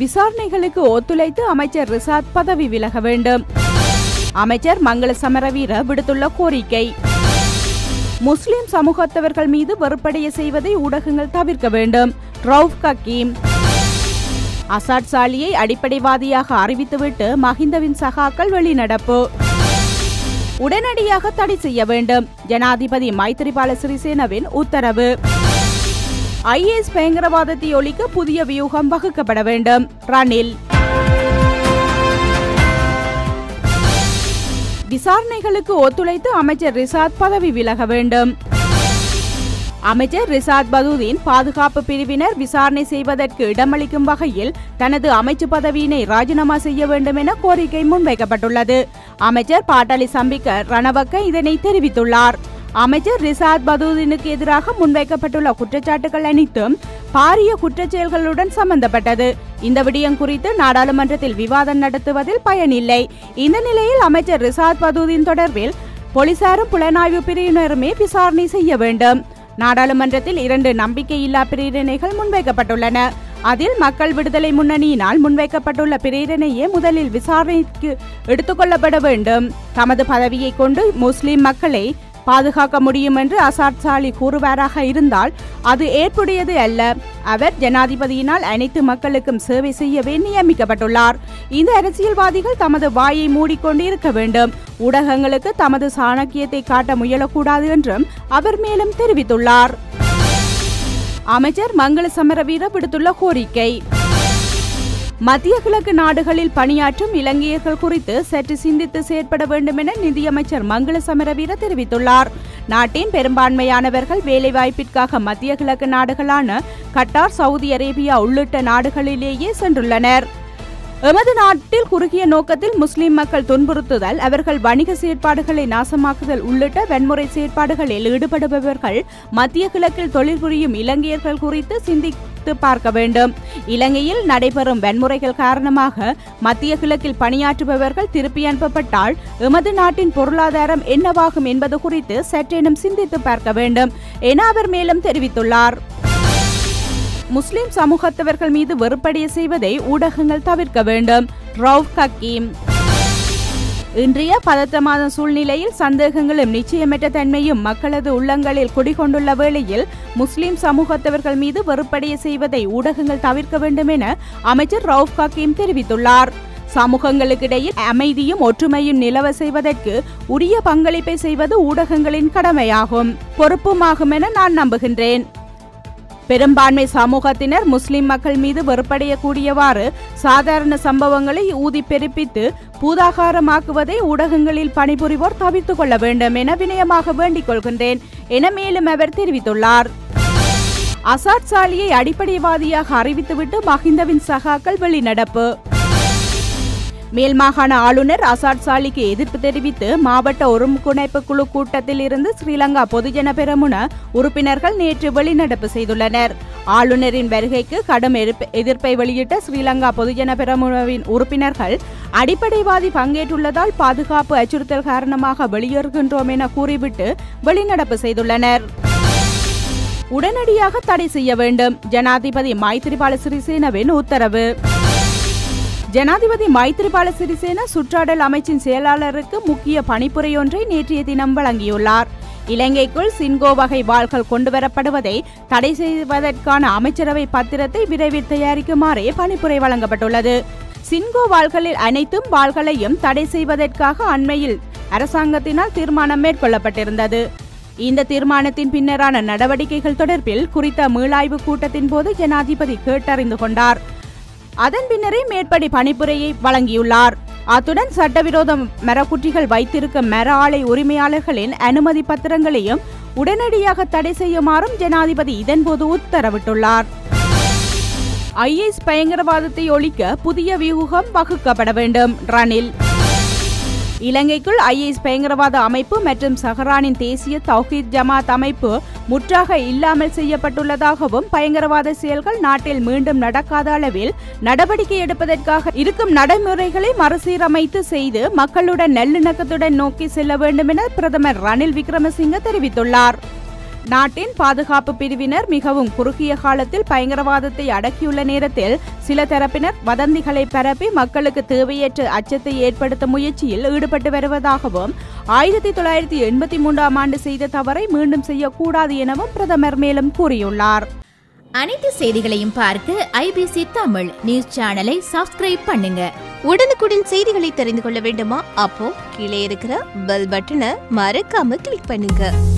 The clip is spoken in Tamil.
விசாரணைகளுக்கு ஒத்துழைத்து அமைச்சர் ரிசாத் பதவி விலக வேண்டும். அமைச்சர் மங்கள சமரவீர விடுத்துள்ள கோரிக்கை. முஸ்லிம் சமூகத்தவர்கள் மீது வெறுப்படைய செய்வதை ஊடகங்கள் தவிர்க்க வேண்டும். ரவுப் ஹக்கீம். அசாட் சாலியை அடிப்படைவாதியாக அறிவித்துவிட்டு மஹிந்தவின் சகாக்கள் வெளிநடப்பு. உடனடியாக தடை செய்ய வேண்டும். ஜனாதிபதி மைத்ரிபால சிறிசேனவின் உத்தரவு. ஐஎஸ் பயங்கரவாதத்தை ஒழிக்க புதிய வியூகம் வகுக்கப்பட வேண்டும். ரணில். விசாரணைகளுக்கு ஒத்துழைத்து அமைச்சர் ரிசாத் பதவி விலக வேண்டும். அமைச்சர் ரிசாத் பதூதீன் பாதுகாப்பு பிரிவினர் விசாரணை செய்வதற்கு இடமளிக்கும் வகையில் தனது அமைச்சு பதவியினை ராஜினாமா செய்ய வேண்டும் என கோரிக்கை முன்வைக்கப்பட்டுள்ளது. அமைச்சர் பாட்டாளி சம்பிக்க ரணவக்க இதனை தெரிவித்துள்ளார். அமைச்சர் ரிசாத் பதூதீனுக்கு எதிராக முன்வைக்கப்பட்டுள்ள குற்றச்சாட்டுகள் அனைத்தும் பாரிய குற்றச்செயல்களுடன் சம்பந்தப்பட்டது. இந்த விடயம் குறித்து நாடாளுமன்றத்தில் விவாதம் நடத்துவதில் பயனில்லை. இந்த நிலையில் அமைச்சர் ரிசாத் பதூதீன் தொடர்பில் போலீசாரும் புலனாய்வு பிரிவினருமே விசாரணை செய்ய வேண்டும். நாடாளுமன்றத்தில் 2 நம்பிக்கையில்லா பிரேரணைகள் முன்வைக்கப்பட்டுள்ளன. அதில் மக்கள் விடுதலை முன்னணியினால் முன்வைக்கப்பட்டுள்ள பிரேரணையே முதலில் விசாரணைக்கு எடுத்துக்கொள்ளப்பட வேண்டும். தமது பதவியை கொண்டு முஸ்லிம் மக்களை பாதுகாக்க முடியும் என்று அசாட் சாலி கூறுவாராக இருந்தால் அது ஏற்புடையது அல்ல. அவர் ஜனாதிபதியினால் அனைத்து மக்களுக்கும் சேவை செய்யவே நியமிக்கப்பட்டுள்ளார். இந்த அரசியல்வாதிகள் தமது வாயை மூடிக்கொண்டு இருக்க வேண்டும். ஊடகங்களுக்கு தமது சாணக்கியத்தை காட்ட முயலக்கூடாது என்றும் அவர் மேலும் தெரிவித்துள்ளார். அமைச்சர் மங்கள சமரவீர விடுத்துள்ள கோரிக்கை. மத்திய கிழக்கு நாடுகளில் பணியாற்றும் இலங்கையர்கள் குறித்து சற்று சிந்தித்து செயற்பட வேண்டும் என நிதியமைச்சர் மங்கள சமரவீர தெரிவித்துள்ளார். நாட்டின் பெரும்பான்மையானவர்கள் வேலைவாய்ப்பிற்காக மத்திய கிழக்கு நாடுகளான கட்டார், சவுதி அரேபியா உள்ளிட்ட நாடுகளிலேயே சென்றுள்ளனர். எமது நாட்டில் குறுகிய நோக்கத்தில் முஸ்லிம் மக்கள் துன்புறுத்துதல், அவர்கள் வணிக செயற்பாடுகளை நாசமாக்குதல் உள்ளிட்ட வன்முறை செயற்பாடுகளில் ஈடுபடுபவர்கள் மத்திய கிழக்கில் தொழில் புரியும் இலங்கையர்கள் குறித்து சிந்தித்து பார்க்க வேண்டும். இலங்கையில் நடைபெறும் வன்முறைகள் காரணமாக மத்திய கிழக்கில் பணியாற்றுபவர்கள் திருப்பி அனுப்பப்பட்டால் எமது நாட்டின் பொருளாதாரம் என்னவாகும் என்பது குறித்து சற்றேனும் சிந்தித்து பார்க்க வேண்டும் என அவர் மேலும் தெரிவித்துள்ளார். முஸ்லிம் சமூகத்தவர்கள் மீது வெறுப்படைய செய்வதை ஊடகங்கள் தவிர்க்க வேண்டும். ரவுப் ஹக்கீம். இன்றைய பதற்றமான சூழ்நிலையில் சந்தேகங்களும் நிச்சயமற்ற தன்மையும் மக்களது உள்ளங்களில் குடிகொண்டுள்ள வேளையில் முஸ்லிம் சமூகத்தவர்கள் மீது வெறுப்படைய செய்வதை ஊடகங்கள் தவிர்க்க வேண்டும் என அமைச்சர் ரவுப் ஹக்கீம் தெரிவித்துள்ளார். சமூகங்களுக்கிடையில் அமைதியும் ஒற்றுமையும் நிலவ செய்வதற்கு உரிய பங்களிப்பை செய்வது ஊடகங்களின் கடமையாகும், பொறுப்புமாகும் என நான் நம்புகின்றேன். பெரும்பான்மை சமூகத்தினர் முஸ்லிம் மக்கள் மீது வெறுப்படையக்கூடியவாறு சாதாரண சம்பவங்களை ஊதி பெருப்பித்து பூதாகாரமாக்குவதை ஊடகங்களில் பணிபுரிவோர் தவிர்த்துக் கொள்ள வேண்டும் என வினயமாக வேண்டிக் கொள்கின்றேன் என மேலும் அவர் தெரிவித்துள்ளார். அசாட் சாலியை அடிப்படைவாதியாக அறிவித்துவிட்டு மஹிந்தவின் சகாக்கள் வெளிநடப்பு. மேல் மாகாண ஆளுநர் அசாட் சாலிக்கு எதிர்ப்பு தெரிவித்து மாவட்ட ஒருங்கிணைப்பு குழு கூட்டத்தில் இருந்து ஸ்ரீலங்கா பொதுஜன பெரமுன உறுப்பினர்கள் நேற்று வெளிநடப்பு செய்துள்ளனர். ஆளுநரின் வருகைக்கு கடும் எதிர்ப்பை வெளியிட்ட ஸ்ரீலங்கா பொதுஜன பெரமுனவின் உறுப்பினர்கள் அடிப்படைவாதி பங்கேற்றுள்ளதால் பாதுகாப்பு அச்சுறுத்தல் காரணமாக வெளியேறுகின்றோம் என கூறிவிட்டு வெளிநடப்பு செய்துள்ளனர். உடனடியாக தடை செய்ய வேண்டும். ஜனாதிபதி மைத்ரிபால சிறிசேனவின் உத்தரவு. ஜனாதிபதி மைத்ரிபால சிறிசேன சுற்றாடல் அமைச்சின் செயலாளருக்கு முக்கிய பணிப்புரையொன்றை நேற்றைய தினம் வழங்கியுள்ளார். இலங்கைக்குள் சின்கோ வகை வாள்கள் கொண்டுவரப்படுவதை தடை செய்வதற்கான அமைச்சரவை பத்திரத்தை விரைவில் தயாரிக்குமாறே பணிப்புரை வழங்கப்பட்டுள்ளது. சின்கோ வாள்களில் அனைத்தும் வாள்களையும் தடை செய்வதற்காக அண்மையில் அரசாங்கத்தினால் தீர்மானம் மேற்கொள்ளப்பட்டிருந்தது. இந்த தீர்மானத்தின் பின்னரான நடவடிக்கைகள் தொடர்பில் குறித்த மீளாய்வு கூட்டத்தின் போது ஜனாதிபதி கேட்டறிந்து கொண்டார். அதன் பின்னரே மேற்படி பணிப்புரையை வழங்கியுள்ளார். அத்துடன் சட்டவிரோத மரக்குற்றிகள் வைத்திருக்கும் மர ஆலை உரிமையாளர்களின் அனுமதி பத்திரங்களையும் உடனடியாக தடை செய்யுமாறும் ஜனாதிபதி இதன்போது உத்தரவிட்டுள்ளார். ஐஎஸ் பயங்கரவாதத்தை ஒழிக்க புதிய வியூகம் வகுக்கப்பட வேண்டும். ரணில். இலங்கைக்குள் ஐஎஸ் பயங்கரவாத அமைப்பு மற்றும் சஹரானின் தேசிய தௌஹீத் ஜமாத் அமைப்பு முற்றாக இல்லாமல் செய்யப்பட்டுள்ளதாகவும் பயங்கரவாத செயல்கள் நாட்டில் மீண்டும் நடக்காத அளவில் நடவடிக்கை எடுப்பதற்காக இருக்கும் நடைமுறைகளை மறுசீரமைத்து செய்து மக்களுடன் நல்லிணக்கத்துடன் நோக்கி செல்ல வேண்டும் என பிரதமர் ரணில் விக்ரமசிங்க தெரிவித்துள்ளார். நாட்டின் பாதுகாப்பு பிரிவினர் மிகவும் குறுகிய காலத்தில் பயங்கரவாதத்தை அடக்கியுள்ள நேரத்தில் சில தரப்பினர் வதந்திகளை பரப்பி மக்களுக்கு தேவையற்ற அச்சத்தை ஏற்படுத்தும் முயற்சியில் ஈடுபட்டு வருவதாகவும் 1983 ஆண்டு செய்த தவறை மீண்டும் செய்யக்கூடாது எனவும் பிரதமர் மேலும் கூறியுள்ளார். அனைத்து செய்திகளையும் பார்க்க IBC தமிழ் நியூஸ் சேனலை சப்ஸ்கிரைப் பண்ணுங்க. உடனுக்குடன் செய்திகளை தெரிந்து கொள்ள வேண்டுமா? அப்போ கீழே இருக்கிற பெல் பட்டனை மறக்காம கிளிக் பண்ணுங்க.